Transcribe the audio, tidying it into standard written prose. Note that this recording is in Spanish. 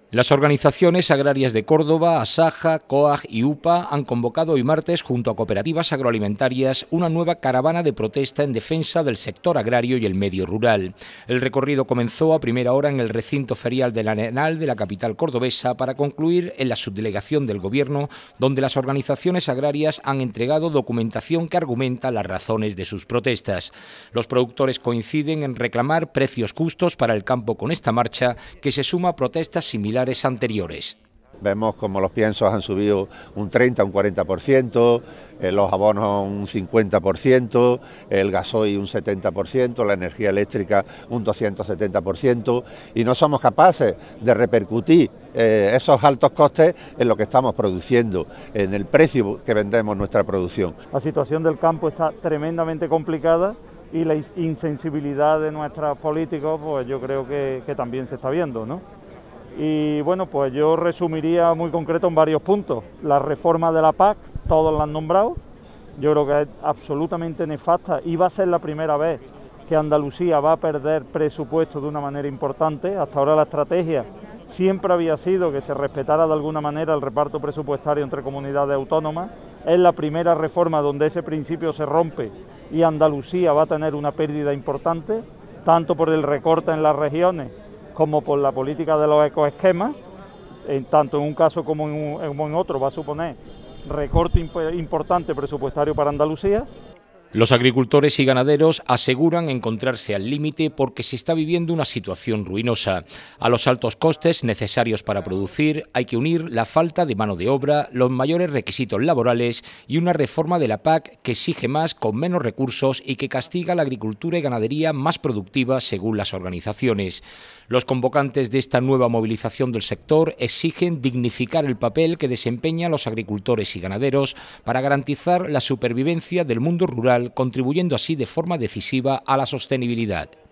Las organizaciones agrarias de Córdoba, Asaja, COAG y UPA han convocado hoy martes, junto a cooperativas agroalimentarias, una nueva caravana de protesta en defensa del sector agrario y el medio rural. El recorrido comenzó a primera hora en el recinto ferial del Arenal de la capital cordobesa para concluir en la subdelegación del Gobierno, donde las organizaciones agrarias han entregado documentación que argumenta las razones de sus protestas. Los productores coinciden en reclamar precios justos para el campo con esta marcha, que se suma a protestas similares anteriores. Vemos como los piensos han subido un 30, un 40%, los abonos un 50%, el gasoil un 70%, la energía eléctrica un 270%, y no somos capaces de repercutir esos altos costes en lo que estamos produciendo, en el precio que vendemos nuestra producción. La situación del campo está tremendamente complicada y la insensibilidad de nuestros políticos, pues yo creo que también se está viendo, ¿no? Y bueno, pues yo resumiría muy concreto en varios puntos. La reforma de la PAC, todos la han nombrado, yo creo que es absolutamente nefasta y va a ser la primera vez que Andalucía va a perder presupuesto de una manera importante. Hasta ahora la estrategia siempre había sido que se respetara de alguna manera el reparto presupuestario entre comunidades autónomas. Es la primera reforma donde ese principio se rompe y Andalucía va a tener una pérdida importante, tanto por el recorte en las regiones como por la política de los ecoesquemas, tanto en un caso como en otro va a suponer recorte importante presupuestario para Andalucía. Los agricultores y ganaderos aseguran encontrarse al límite porque se está viviendo una situación ruinosa. A los altos costes necesarios para producir hay que unir la falta de mano de obra, los mayores requisitos laborales y una reforma de la PAC que exige más con menos recursos y que castiga a la agricultura y ganadería más productiva según las organizaciones. Los convocantes de esta nueva movilización del sector exigen dignificar el papel que desempeñan los agricultores y ganaderos para garantizar la supervivencia del mundo rural, contribuyendo así de forma decisiva a la sostenibilidad.